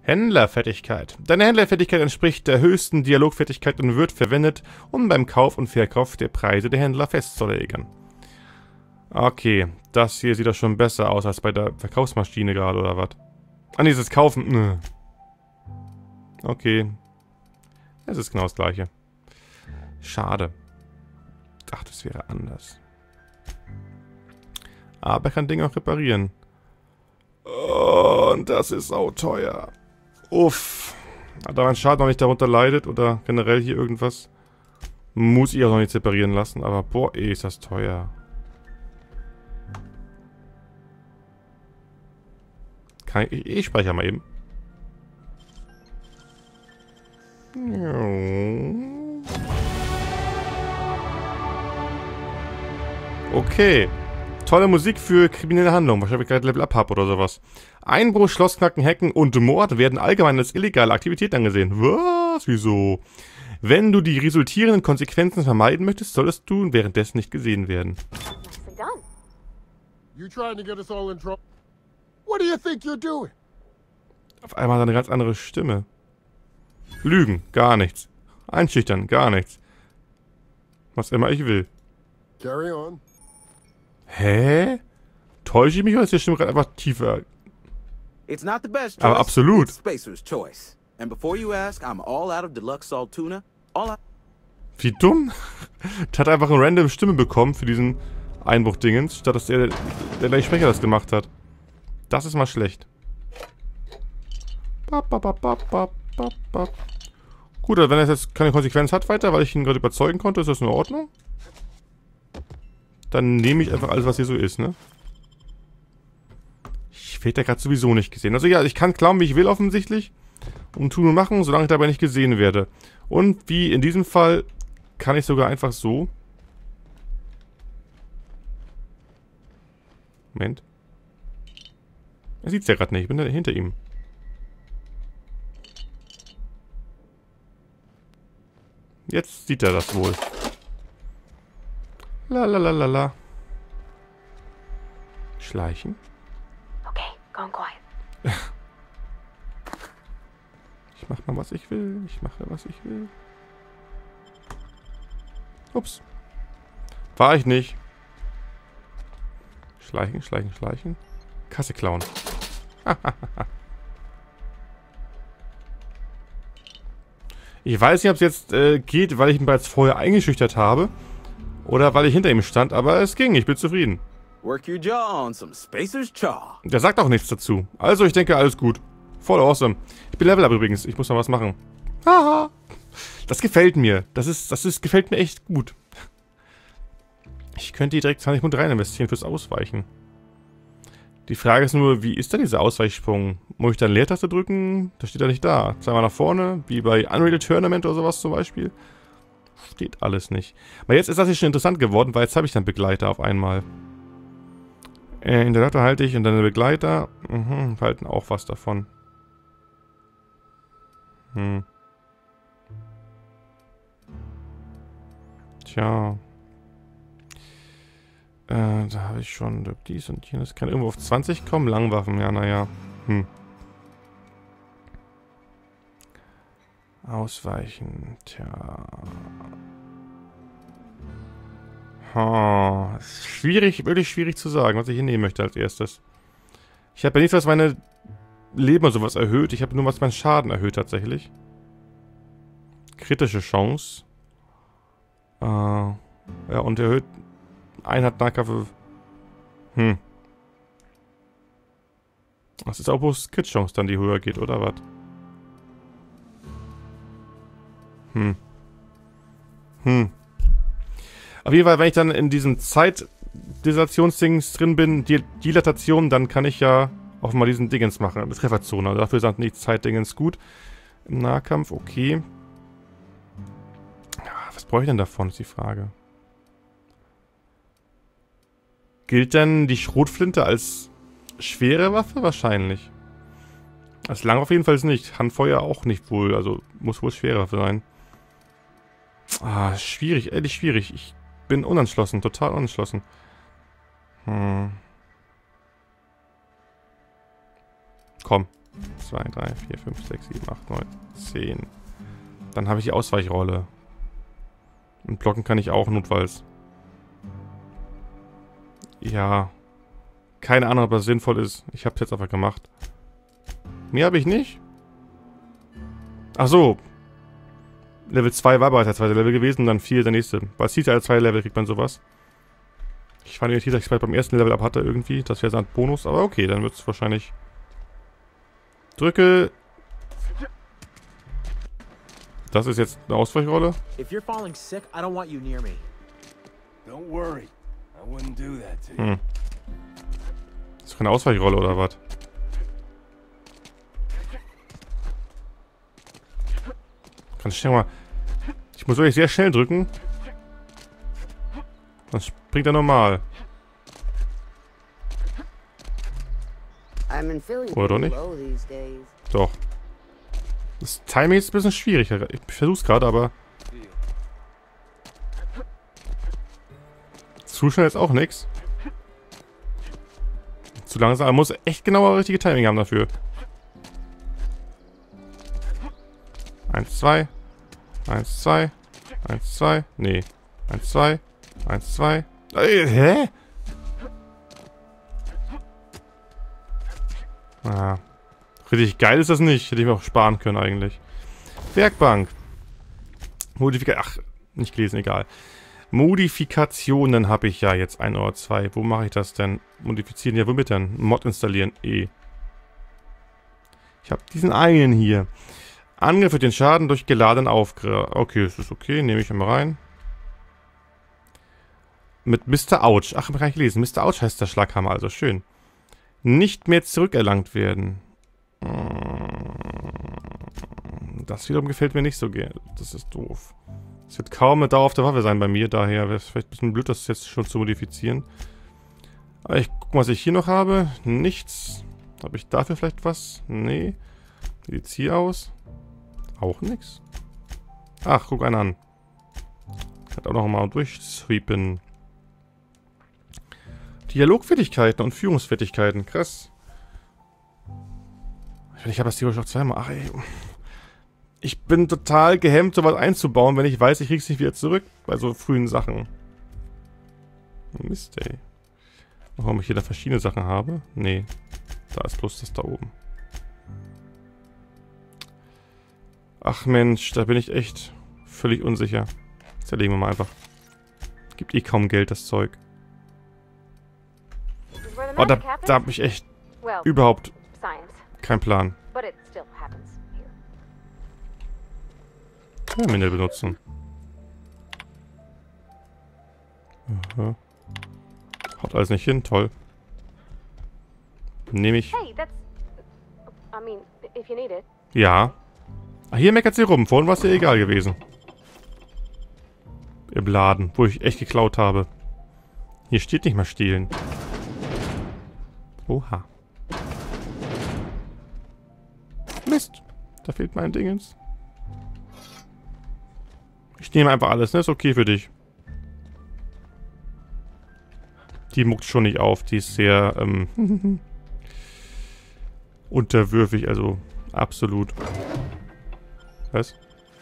Händlerfertigkeit. Deine Händlerfertigkeit entspricht der höchsten Dialogfertigkeit und wird verwendet, um beim Kauf und Verkauf der Preise der Händler festzulegen. Okay, das hier sieht doch schon besser aus als bei der Verkaufsmaschine gerade, oder was? Ah, nee, dieses Kaufen. Okay. Es ist genau das gleiche. Schade. Ich dachte, es wäre anders. Aber er kann Dinge auch reparieren. Und das ist auch teuer. Uff. Da mein Schaden noch nicht darunter leidet oder generell hier irgendwas, muss ich auch noch nicht separieren lassen. Aber boah, ist das teuer. Kann ich speichere mal eben. Okay. Tolle Musik für kriminelle Handlungen. Wahrscheinlich gerade Level Up habe oder sowas. Einbruch, Schlossknacken, Hacken und Mord werden allgemein als illegale Aktivität angesehen. Was? Wieso? Wenn du die resultierenden Konsequenzen vermeiden möchtest, solltest du währenddessen nicht gesehen werden. Auf einmal hat er eine ganz andere Stimme. Lügen, gar nichts. Einschüchtern, gar nichts. Was immer ich will. Carry on. Hä? Täusche ich mich oder ist die Stimme gerade einfach tiefer? Aber absolut. Wie dumm? Der hat einfach eine random Stimme bekommen für diesen Einbruchdingens, statt dass der gleich Sprecher das gemacht hat. Das ist mal schlecht. Gut, also wenn er jetzt keine Konsequenz hat weiter, weil ich ihn gerade überzeugen konnte, ist das in Ordnung. Dann nehme ich einfach alles, was hier so ist, ne? Ich werde ja gerade sowieso nicht gesehen. Also ja, ich kann klauen, wie ich will offensichtlich. Und tun und machen, solange ich dabei nicht gesehen werde. Und wie in diesem Fall kann ich sogar einfach so. Moment. Er sieht es ja gerade nicht. Ich bin da hinter ihm. Jetzt sieht er das wohl. Lalalala. Schleichen. Okay, go quiet. Ich mach mal, was ich will. Ich mache, was ich will. Ups. War ich nicht. Schleichen, schleichen, schleichen. Kasse klauen. Ich weiß nicht, ob es jetzt geht, weil ich ihn bereits vorher eingeschüchtert habe. Oder weil ich hinter ihm stand, aber es ging. Ich bin zufrieden. Der sagt auch nichts dazu. Also, ich denke, alles gut. Voll awesome. Ich bin Level Up übrigens. Ich muss noch was machen. Haha. Das gefällt mir. Gefällt mir echt gut. Ich könnte hier direkt 20 Punkte rein investieren fürs Ausweichen. Die Frage ist nur, wie ist denn dieser Ausweichsprung? Muss ich dann Leertaste drücken? Das steht ja nicht da. Zweimal nach vorne, wie bei Unreal Tournament oder sowas zum Beispiel. Steht alles nicht. Aber jetzt ist das hier schon interessant geworden, weil jetzt habe ich dann Begleiter auf einmal. In der Latte halte ich und dann der Begleiter. Halten auch was davon. Tja. Da habe ich schon dies und jenes. Kann irgendwo auf 20 kommen? Langwaffen, ja, naja. Ausweichen, tja. Schwierig, wirklich schwierig zu sagen, was ich hier nehmen möchte als erstes. Ich habe ja nichts, was meine Leben oder sowas erhöht. Ich habe nur, was meinen Schaden erhöht tatsächlich. Kritische Chance. Ja, und erhöht Einheit Nahkampf. Das ist auch bloß Crit-Chance dann, die höher geht, oder was? Auf jeden Fall, wenn ich dann in diesem Zeitdislatationsdings drin bin, die Dilatation, dann kann ich ja auch mal diesen Dingens machen. Trefferzone. Also dafür sind nicht Zeitdingens gut. Im Nahkampf, okay. Was brauche ich denn davon, ist die Frage. Gilt denn die Schrotflinte als schwere Waffe? Wahrscheinlich. Als Langwaffe jedenfalls nicht. Handfeuer auch nicht wohl. Also muss wohl schwere Waffe sein. Schwierig. Ehrlich schwierig. Ich bin unentschlossen. Total unentschlossen. Komm. 2, 3, 4, 5, 6, 7, 8, 9, 10. Dann habe ich die Ausweichrolle. Und blocken kann ich auch notfalls. Ja. Keine Ahnung, ob das sinnvoll ist. Ich habe es jetzt einfach gemacht. Mehr habe ich nicht. Ach so. Level 2 war bereits der zweite Level gewesen und dann 4 der nächste. Weil es hieß ja, als 2 Level kriegt man sowas. Ich fand irritiert, dass ich es beim ersten Level ab hatte irgendwie. Das wäre so ein Bonus. Aber okay, dann wird es wahrscheinlich... Drücke... Das ist jetzt eine Ausweichrolle. If you're falling sick, I don't want you near me. Don't worry. I wouldn't do that to you. Hm. Das ist keine Ausweichrolle oder was? Ganz schnell mal. Ich muss wirklich sehr schnell drücken. Sonst springt er normal. Oder doch nicht? Doch. Das Timing ist ein bisschen schwierig. Ich versuch's gerade, aber... Zu schnell ist auch nix. Zu langsam. Man muss echt genauer richtige Timing haben dafür. 1, 2. 1, 2. 1, 2. Nee. 1, 2. 1, 2. Hä? Ah. Richtig geil ist das nicht. Hätte ich mir auch sparen können eigentlich. Werkbank. Modifikation. Ach, nicht gelesen, egal. Modifikationen habe ich ja jetzt 1 oder 2. Wo mache ich das denn? Modifizieren. Ja, womit denn? Mod installieren. E. Ich habe diesen einen hier. Angriff für den Schaden durch geladenen Aufgriff. Okay, das ist okay. Nehme ich mal rein. Mit Mr. Ouch. Ach, habe ich gar nicht gelesen. Mr. Ouch heißt der Schlaghammer, also schön. Nicht mehr zurückerlangt werden. Das wiederum gefällt mir nicht so gerne. Das ist doof. Es wird kaum eine Dauer auf der Waffe sein bei mir. Daher wäre es vielleicht ein bisschen blöd, das jetzt schon zu modifizieren. Aber ich gucke mal, was ich hier noch habe. Nichts. Habe ich dafür vielleicht was? Nee. Wie sieht's hier aus? Auch nichts. Ach, guck einen an. Kann auch noch mal durchsweepen. Dialogfertigkeiten und Führungsfertigkeiten. Krass. Ich habe das theoretisch auch zweimal. Ach ey. Ich bin total gehemmt, sowas einzubauen, wenn ich weiß, ich krieg's nicht wieder zurück. Bei so frühen Sachen. Mist, ey. Warum ich hier da verschiedene Sachen habe? Nee. Da ist bloß das da oben. Ach Mensch, da bin ich echt völlig unsicher. Zerlegen wir mal einfach. Gibt eh kaum Geld, das Zeug. Oh, da habe ich echt überhaupt keinen Plan. Terminal benutzen. Aha. Haut alles nicht hin, toll. Nehme ich. Ja. Ach, hier meckert sie rum. Vorhin war es ihr egal gewesen. Im Laden, wo ich echt geklaut habe. Hier steht nicht mal stehlen. Oha. Mist. Da fehlt mein Dingens. Ich nehme einfach alles, ne? Ist okay für dich. Die muckt schon nicht auf. Die ist sehr, unterwürfig, also absolut. Was?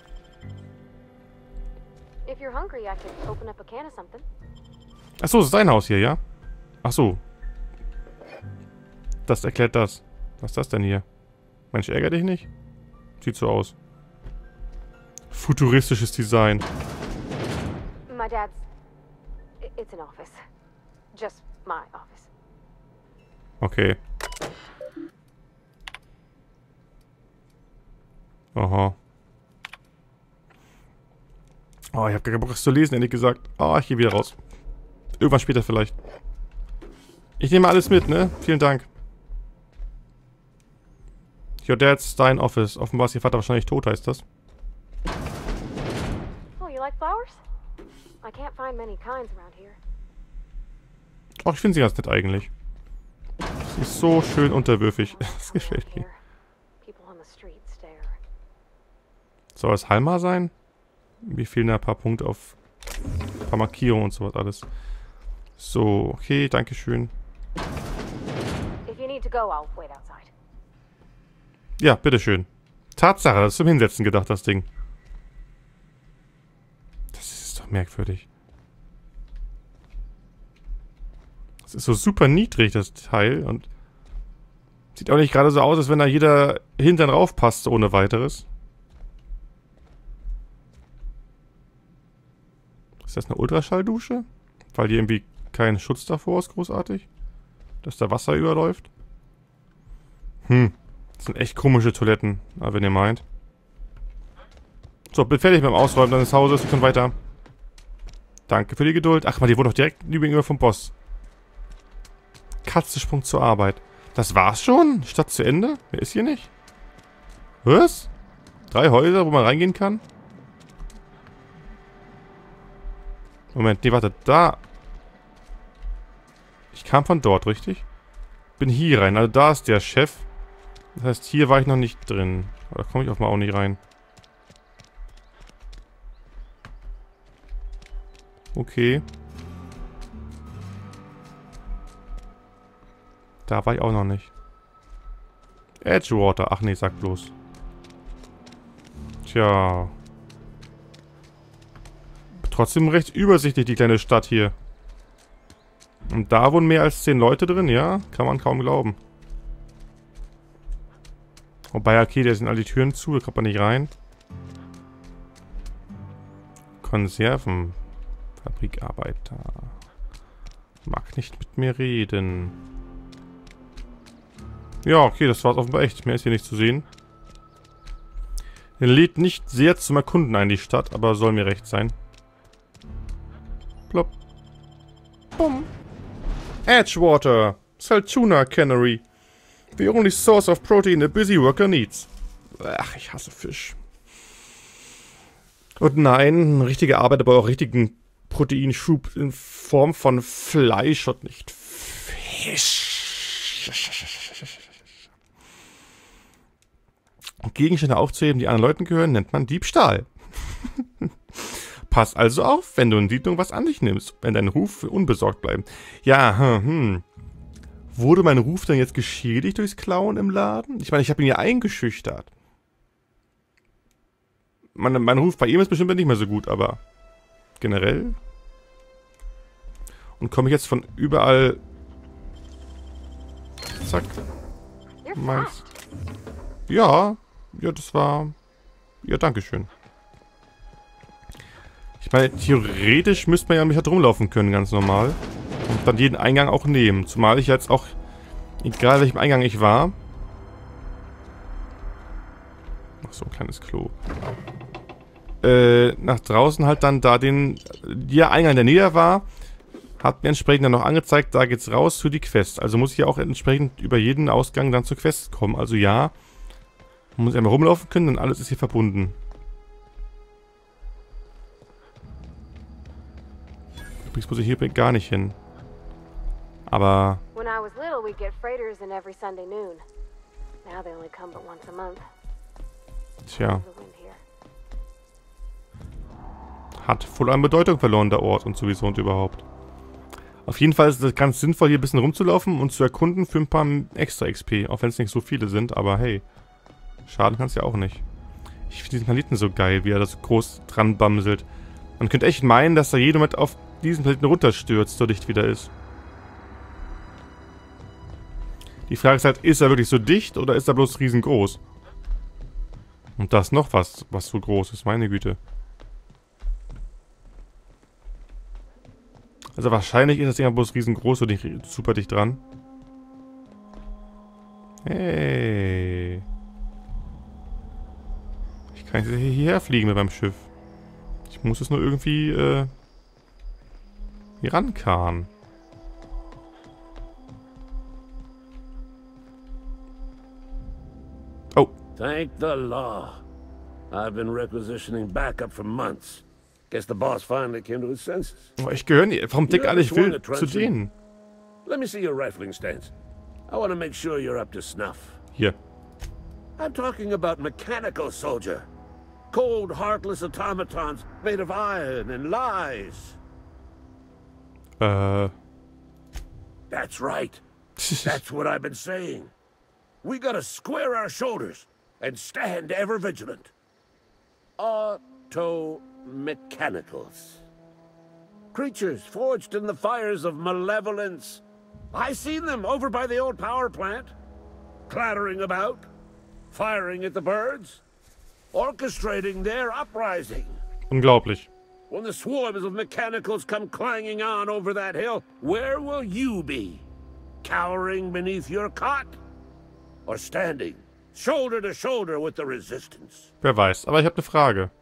Achso, das ist sein Haus hier, ja? Achso. Das erklärt das. Was ist das denn hier? Mensch, ärger dich nicht? Sieht so aus. Futuristisches Design. My dad's... It's an office. Just my office. Okay. Aha. Oh, ich habe gar keinen Bock, das zu lesen, ehrlich gesagt. Oh, ich gehe wieder raus. Irgendwann später vielleicht. Ich nehme alles mit, ne? Vielen Dank. Your dad's dein Office. Offenbar ist ihr Vater wahrscheinlich tot, heißt das. Oh, you like flowers? I can't find many kinds around here. Oh, ich finde sie ganz nett eigentlich. Sie ist so schön unterwürfig. Das gefällt mir. Soll es Halma sein? Mir fehlen da ein paar Punkte auf ein paar Markierungen und sowas alles. So, okay, dankeschön. Ja, bitteschön. Tatsache, das ist zum Hinsetzen gedacht, das Ding. Das ist doch merkwürdig. Das ist so super niedrig, das Teil. Und sieht auch nicht gerade so aus, als wenn da jeder Hintern raufpasst, ohne weiteres. Ist das eine Ultraschalldusche? Weil hier irgendwie kein Schutz davor ist, großartig. Dass da Wasser überläuft. Das sind echt komische Toiletten, aber wenn ihr meint. So, bin fertig mit dem Ausräumen deines Hauses. Wir können weiter. Danke für die Geduld. Ach man, die wurde doch direkt gegenüber vom Boss. Katzensprung zur Arbeit. Das war's schon? Stadt zu Ende? Wer ist hier nicht? Was? 3 Häuser, wo man reingehen kann? Moment, nee, warte, da. Ich kam von dort, richtig? Bin hier rein, also da ist der Chef. Das heißt, hier war ich noch nicht drin. Aber da komme ich auch mal auch nicht rein. Okay. Da war ich auch noch nicht. Edgewater. Ach nee, sag bloß. Tja. Trotzdem recht übersichtlich, die kleine Stadt hier. Und da wohnen mehr als 10 Leute drin, ja? Kann man kaum glauben. Wobei, okay, da sind alle die Türen zu, da kommt man nicht rein. Konserven. Fabrikarbeiter. Mag nicht mit mir reden. Ja, okay, das war's offenbar echt. Mehr ist hier nicht zu sehen. Er lädt nicht sehr zum Erkunden ein, die Stadt, aber soll mir recht sein. Plopp. Bumm. Edgewater. Saltuna Cannery. The only source of protein a busy worker needs. Ach, ich hasse Fisch. Und nein, richtige Arbeit, aber auch richtigen Proteinschub in Form von Fleisch und nicht Fisch. Gegenstände aufzuheben, die anderen Leuten gehören, nennt man Diebstahl. Pass also auf, wenn du in Siedlung was an dich nimmst, wenn dein Ruf unbesorgt bleibt. Ja, Wurde mein Ruf dann jetzt geschädigt durchs Klauen im Laden? Ich meine, ich habe ihn ja eingeschüchtert. Mein Ruf bei ihm ist bestimmt nicht mehr so gut, aber generell. Und komme ich jetzt von überall... Zack. Meins. Ja, das war... Ja, dankeschön. Ich meine, theoretisch müsste man ja mich halt rumlaufen können, ganz normal. Und dann jeden Eingang auch nehmen. Zumal ich jetzt auch, egal welchem Eingang ich war... Ach so, ein kleines Klo. Nach draußen halt dann da der Eingang, der näher war, hat mir entsprechend dann noch angezeigt, da geht's raus für die Quest. Also muss ich ja auch entsprechend über jeden Ausgang dann zur Quest kommen. Also ja, man muss einmal rumlaufen können, denn alles ist hier verbunden. Übrigens muss ich hier gar nicht hin. Aber... When I was little, we'd get freighters in every Sunday noon. Now they only come but once a month. Tja. Hat voll an Bedeutung verloren, der Ort und sowieso und überhaupt. Auf jeden Fall ist es ganz sinnvoll, hier ein bisschen rumzulaufen und zu erkunden für ein paar extra XP. Auch wenn es nicht so viele sind, aber hey. Schaden kann es ja auch nicht. Ich finde diesen Planeten so geil, wie er da so groß dran bamselt. Man könnte echt meinen, dass da jeder mit auf diesen Planeten runterstürzt, so dicht wie der ist. Die Frage ist halt, ist er wirklich so dicht oder ist er bloß riesengroß? Und das noch was so groß ist, meine Güte. Also wahrscheinlich ist das Ding ja bloß riesengroß und nicht super dicht dran. Hey. Ich kann jetzt hierher fliegen mit meinem Schiff. Ich muss es nur irgendwie hier rankarren. Oh. Thank the law. I've been requisitioning backup for months. Guess the boss finally came to his senses. Oh, ich gehöre nicht. Warum denkt alle, ich will zu denen? Let me see your rifling stance. I want to make sure you're up to snuff. Hier. I'm talking about mechanical soldier. Cold, heartless automatons made of iron and lies. That's right. That's what I've been saying. We gotta square our shoulders and stand ever vigilant. Auto-mechanicals. Creatures forged in the fires of malevolence. I seen them over by the old power plant, clattering about, firing at the birds, orchestrating their uprising. Unglaublich. When the swarms of mechanicals come clanging on over that hill, where will you be? Cowering beneath your cot? Or standing, shoulder to shoulder with the resistance? Wer weiß. Aber ich habe eine Frage.